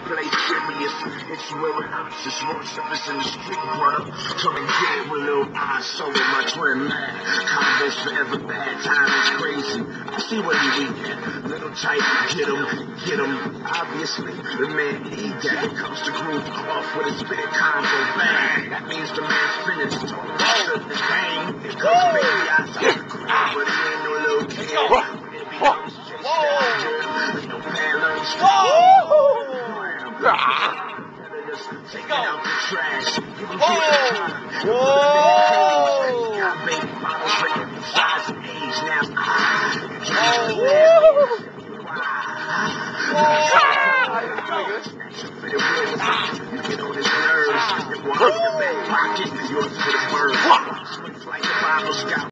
play serious. It's where we're out, just more surface in the street, brother. Come and get it with little eyes, so with my twin man. Combos forever bad, time is crazy. I see what you eat. Little tight, get him. Obviously, the man need that. Here comes the groove off with a spit combo bang. That means the man's finished. Total shut the game. Here comes baby, I see the crowd, but he ain't no little kid. No parallels. Take it out the trash. Got baby bottles for every size and age now. You get on his nerves. You walk in the back pocket. Yours for the birds.